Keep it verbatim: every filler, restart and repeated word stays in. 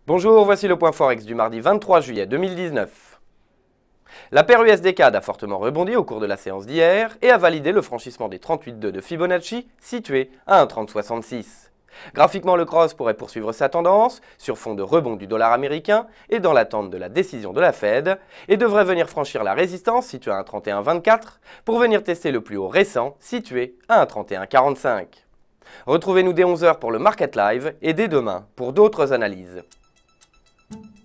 Bonjour, voici le point Forex du mardi vingt-trois juillet deux mille dix-neuf. La paire U S D C A D a fortement rebondi au cours de la séance d'hier et a validé le franchissement des trente-huit virgule deux de Fibonacci situé à un virgule trente soixante-six. Graphiquement, le cross pourrait poursuivre sa tendance sur fond de rebond du dollar américain et dans l'attente de la décision de la Fed et devrait venir franchir la résistance située à un virgule trente et un vingt-quatre pour venir tester le plus haut récent situé à un virgule trente et un quarante-cinq. Retrouvez-nous dès onze heures pour le Market Live et dès demain pour d'autres analyses.